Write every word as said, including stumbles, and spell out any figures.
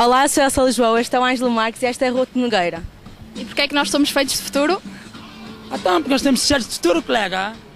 Olá, sou Elsa Lisboa, este é o Ângelo Marques e esta é a Ruth Nogueira. E porquê é que nós somos feitos de futuro? Então, porque nós temos cheiros de futuro, colega.